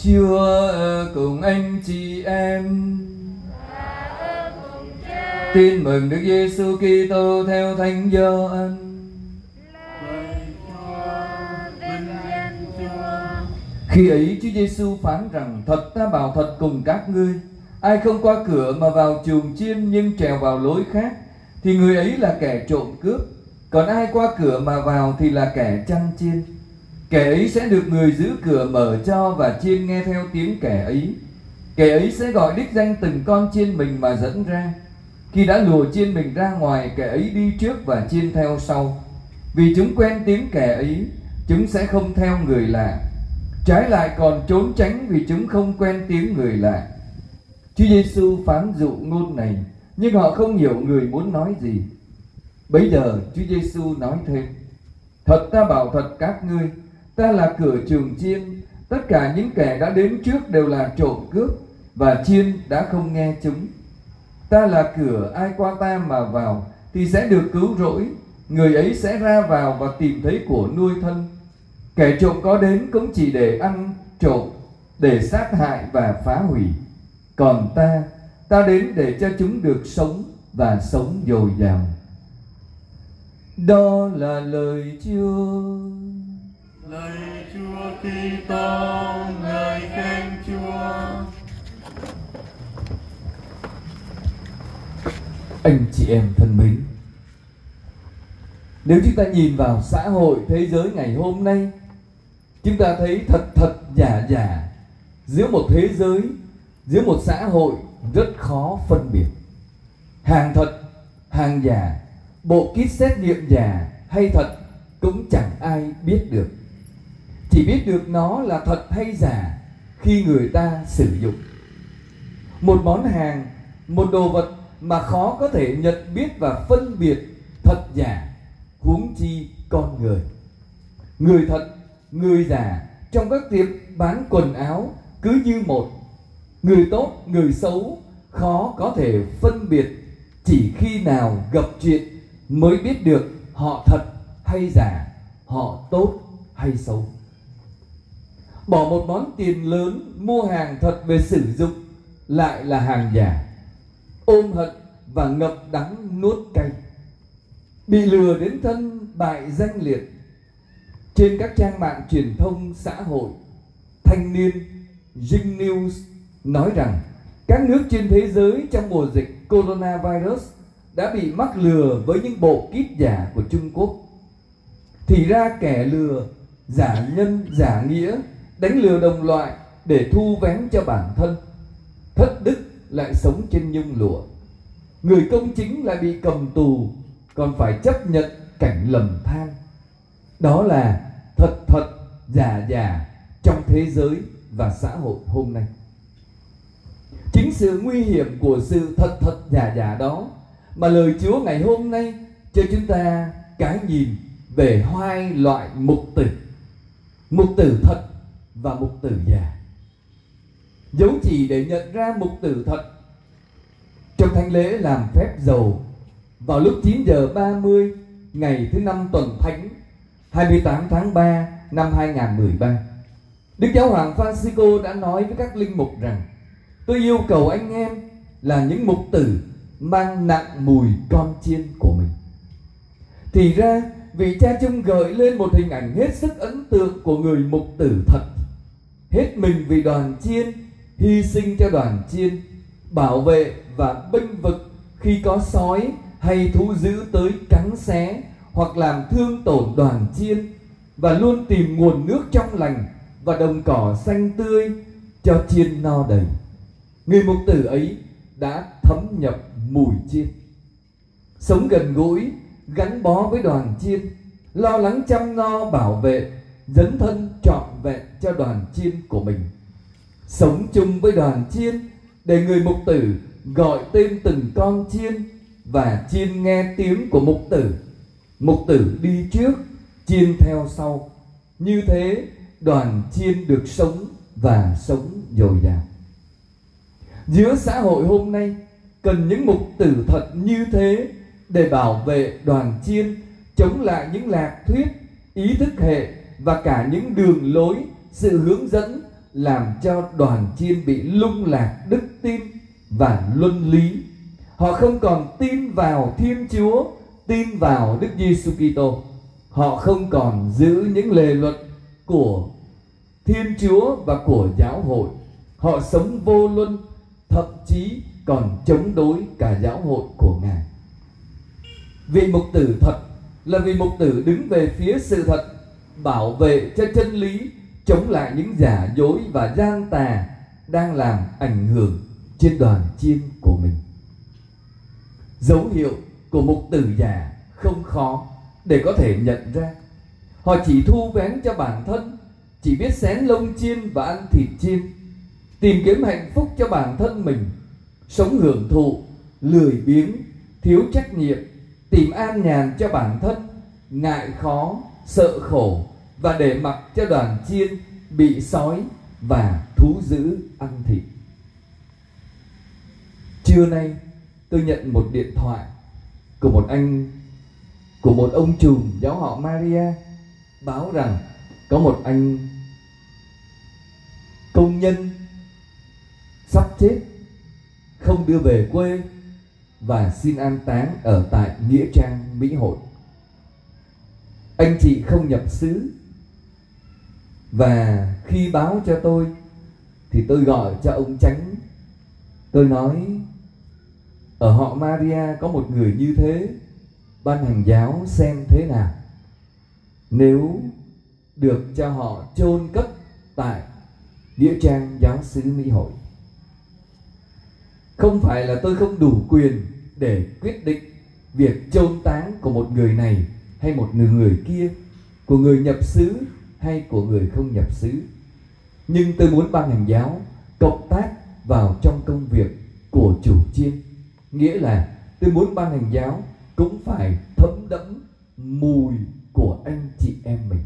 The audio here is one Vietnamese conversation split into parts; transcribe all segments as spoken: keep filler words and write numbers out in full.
Chúa cùng anh chị em. Tin mừng Đức Giêsu Kitô theo Thánh Gioan. Khi ấy Chúa Giêsu phán rằng: thật ta bảo thật cùng các ngươi, ai không qua cửa mà vào chuồng chiên nhưng trèo vào lối khác, thì người ấy là kẻ trộm cướp. Còn ai qua cửa mà vào thì là kẻ chăn chiên. Kẻ ấy sẽ được người giữ cửa mở cho, và chiên nghe theo tiếng kẻ ấy. Kẻ ấy sẽ gọi đích danh từng con chiên mình mà dẫn ra. Khi đã lùa chiên mình ra ngoài, kẻ ấy đi trước và chiên theo sau. Vì chúng quen tiếng kẻ ấy, chúng sẽ không theo người lạ. Trái lại còn trốn tránh vì chúng không quen tiếng người lạ. Chúa Giêsu phán dụ ngôn này, nhưng họ không hiểu người muốn nói gì. Bấy giờ Chúa Giêsu nói thêm: thật ta bảo thật các ngươi, ta là cửa chuồng chiên. Tất cả những kẻ đã đến trước đều là trộm cướp, và chiên đã không nghe chúng. Ta là cửa, ai qua ta mà vào thì sẽ được cứu rỗi. Người ấy sẽ ra vào và tìm thấy của nuôi thân. Kẻ trộm có đến cũng chỉ để ăn trộm, để sát hại và phá hủy. Còn ta, ta đến để cho chúng được sống và sống dồi dào. Đó là lời Chúa. Lời Chúa Kitô, ngợi khen Chúa. Anh chị em thân mến, nếu chúng ta nhìn vào xã hội thế giới ngày hôm nay, chúng ta thấy thật thật giả giả. Giữa một thế giới, giữa một xã hội rất khó phân biệt hàng thật, hàng giả, bộ kit xét nghiệm giả hay thật cũng chẳng ai biết được. Chỉ biết được nó là thật hay giả khi người ta sử dụng. Một món hàng, một đồ vật mà khó có thể nhận biết và phân biệt thật giả, huống chi con người. Người thật, người giả trong các tiệm bán quần áo cứ như một. Người tốt, người xấu khó có thể phân biệt, chỉ khi nào gặp chuyện mới biết được họ thật hay giả, họ tốt hay xấu. Bỏ một món tiền lớn mua hàng thật về sử dụng lại là hàng giả. Ôm hận và ngậm đắng nuốt cay. Bị lừa đến thân bại danh liệt. Trên các trang mạng truyền thông xã hội, Thanh niên, Zing News nói rằng các nước trên thế giới trong mùa dịch coronavirus đã bị mắc lừa với những bộ kit giả của Trung Quốc. Thì ra kẻ lừa giả nhân giả nghĩa, đánh lừa đồng loại để thu vén cho bản thân. Thất đức lại sống trên nhung lụa. Người công chính lại bị cầm tù, còn phải chấp nhận cảnh lầm than. Đó là thật thật giả giả trong thế giới và xã hội hôm nay. Chính sự nguy hiểm của sự thật thật giả giả đó mà lời Chúa ngày hôm nay cho chúng ta cái nhìn về hai loại mục tử: mục tử thật và mục tử giả. Dấu chỉ để nhận ra mục tử thật. Trong thánh lễ làm phép dầu vào lúc chín giờ ba mươi ngày thứ năm tuần thánh hai mươi tám tháng ba năm hai nghìn không trăm mười ba, Đức Giáo hoàng Francisco đã nói với các linh mục rằng: tôi yêu cầu anh em là những mục tử mang nặng mùi con chiên của mình. Thì ra vị cha chung gợi lên một hình ảnh hết sức ấn tượng của người mục tử thật, hết mình vì đoàn chiên, hy sinh cho đoàn chiên, bảo vệ và bênh vực khi có sói hay thú dữ tới cắn xé hoặc làm thương tổn đoàn chiên, và luôn tìm nguồn nước trong lành và đồng cỏ xanh tươi cho chiên no đầy. Người mục tử ấy đã thấm nhập mùi chiên, sống gần gũi, gắn bó với đoàn chiên, lo lắng chăm no bảo vệ, dấn thân trọn vẹn cho đoàn chiên của mình. Sống chung với đoàn chiên để người mục tử gọi tên từng con chiên, và chiên nghe tiếng của mục tử. Mục tử đi trước, chiên theo sau. Như thế đoàn chiên được sống và sống dồi dào. Giữa xã hội hôm nay cần những mục tử thật như thế để bảo vệ đoàn chiên, chống lại những lạc thuyết, ý thức hệ và cả những đường lối, sự hướng dẫn làm cho đoàn chiên bị lung lạc đức tin và luân lý. Họ không còn tin vào Thiên Chúa, tin vào Đức Giêsu Kitô. Họ không còn giữ những lề luật của Thiên Chúa và của giáo hội. Họ sống vô luân, thậm chí còn chống đối cả giáo hội của Ngài. Vị mục tử thật là vị mục tử đứng về phía sự thật, bảo vệ cho chân lý, chống lại những giả dối và gian tà đang làm ảnh hưởng trên đoàn chiên của mình. Dấu hiệu của mục tử giả không khó để có thể nhận ra. Họ chỉ thu vén cho bản thân, chỉ biết xén lông chiên và ăn thịt chiên, tìm kiếm hạnh phúc cho bản thân mình, sống hưởng thụ, lười biếng, thiếu trách nhiệm, tìm an nhàn cho bản thân, ngại khó, sợ khổ và để mặc cho đoàn chiên bị sói và thú dữ ăn thịt. Trưa nay tôi nhận một điện thoại của một anh của một ông trùm giáo họ Maria báo rằng có một anh công nhân sắp chết, không đưa về quê và xin an táng ở tại nghĩa trang Mỹ Hội. Anh chị không nhập xứ, và khi báo cho tôi thì tôi gọi cho ông Chánh. Tôi nói ở họ Maria có một người như thế, ban hành giáo xem thế nào. Nếu được cho họ chôn cất tại nghĩa trang giáo xứ Mỹ Hội. Không phải là tôi không đủ quyền để quyết định việc chôn táng của một người này hay một người, người kia, của người nhập xứ hay của người không nhập xứ. Nhưng tôi muốn ban hành giáo cộng tác vào trong công việc của chủ chiên. Nghĩa là tôi muốn ban hành giáo cũng phải thấm đẫm mùi của anh chị em mình.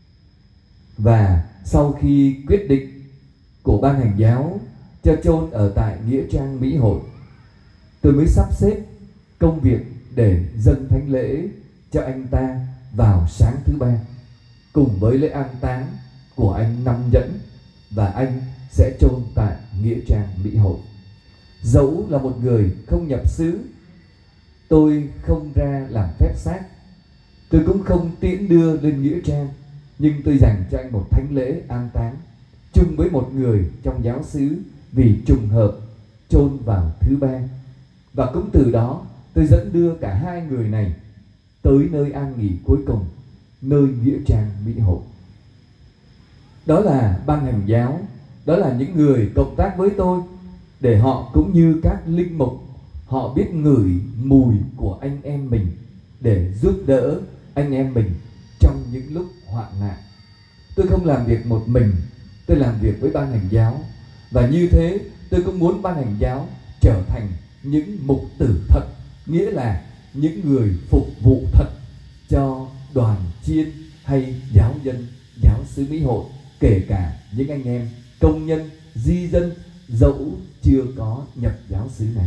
Và sau khi quyết định của ban hành giáo cho chôn ở tại nghĩa trang Mỹ Hội, tôi mới sắp xếp công việc để dâng thánh lễ cho anh ta vào sáng thứ ba, cùng với lễ an táng của anh Năm Nhẫn, và anh sẽ chôn tại nghĩa trang Mỹ Hội. Dẫu là một người không nhập xứ, tôi không ra làm phép xác, tôi cũng không tiễn đưa lên nghĩa trang, nhưng tôi dành cho anh một thánh lễ an táng chung với một người trong giáo xứ, vì trùng hợp chôn vào thứ ba. Và cũng từ đó tôi dẫn đưa cả hai người này tới nơi an nghỉ cuối cùng, nơi nghĩa trang Mỹ Hội. Đó là ban hành giáo, đó là những người cộng tác với tôi, để họ cũng như các linh mục, họ biết ngửi mùi của anh em mình để giúp đỡ anh em mình trong những lúc hoạn nạn. Tôi không làm việc một mình, tôi làm việc với ban hành giáo. Và như thế tôi cũng muốn ban hành giáo trở thành những mục tử thật, nghĩa là những người phục vụ thật cho đoàn chiên hay giáo dân giáo xứ Mỹ Hội, kể cả những anh em công nhân, di dân dẫu chưa có nhập giáo xứ này.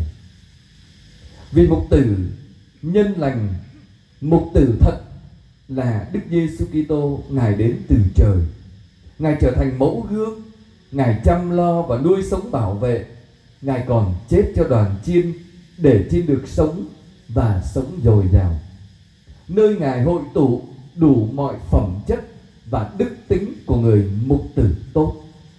Vì mục tử nhân lành, mục tử thật là Đức Giêsu Kitô. Ngài đến từ trời, Ngài trở thành mẫu gương, Ngài chăm lo và nuôi sống bảo vệ. Ngài còn chết cho đoàn chiên để chiên được sống và sống dồi dào. Nơi Ngài hội tụ đủ mọi phẩm chất và đức tính của người mục tử tốt.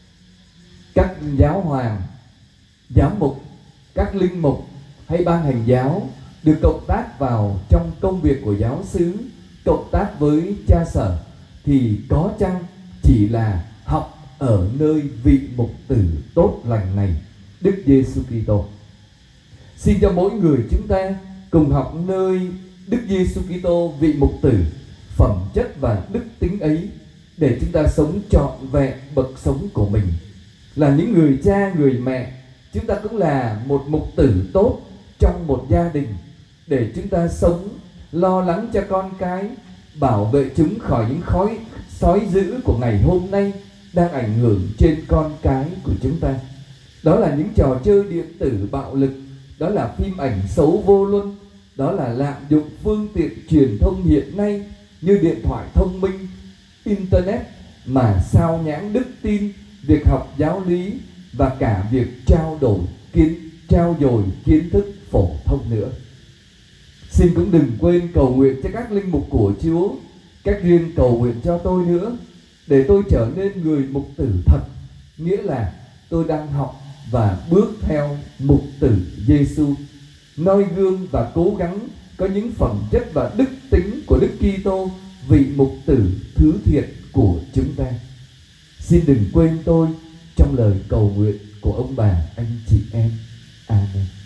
Các giáo hoàng, giám mục, các linh mục hay ban hành giáo được cộng tác vào trong công việc của giáo xứ, cộng tác với cha sở, thì có chăng chỉ là học ở nơi vị mục tử tốt lành này, Đức Giêsu Kitô. Xin cho mỗi người chúng ta cùng học nơi Đức Giêsu Kitô, vị mục tử, phẩm chất và đức tính ấy, để chúng ta sống trọn vẹn bậc sống của mình. Là những người cha, người mẹ, chúng ta cũng là một mục tử tốt trong một gia đình, để chúng ta sống lo lắng cho con cái, bảo vệ chúng khỏi những khói sói dữ của ngày hôm nay đang ảnh hưởng trên con cái của chúng ta. Đó là những trò chơi điện tử bạo lực, đó là phim ảnh xấu vô luân, đó là lạm dụng phương tiện truyền thông hiện nay như điện thoại thông minh, internet, mà sao nhãng đức tin việc học giáo lý và cả việc trao đổi kiến trao dồi kiến thức phổ thông nữa. Xin cũng đừng quên cầu nguyện cho các linh mục của Chúa, cách riêng cầu nguyện cho tôi nữa, để tôi trở nên người mục tử thật, nghĩa là tôi đang học và bước theo mục tử Giêsu, noi gương và cố gắng có những phẩm chất và đức tính của Đức Kitô, vị mục tử thứ thiệt của chúng ta. Xin đừng quên tôi trong lời cầu nguyện của ông bà anh chị em. Amen.